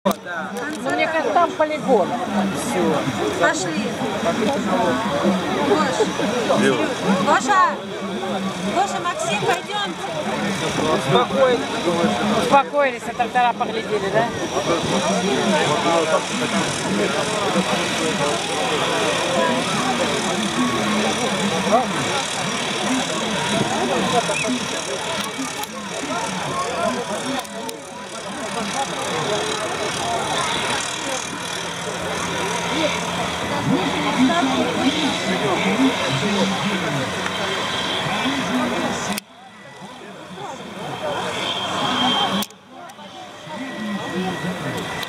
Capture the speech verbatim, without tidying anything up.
Да. Ну, мне кажется, там полигон. Все. Пошли. Гош. Гоша! Гоша, Максим, пойдем. Успокойтесь. Успокоились, а трактора поглядели, да? Нет,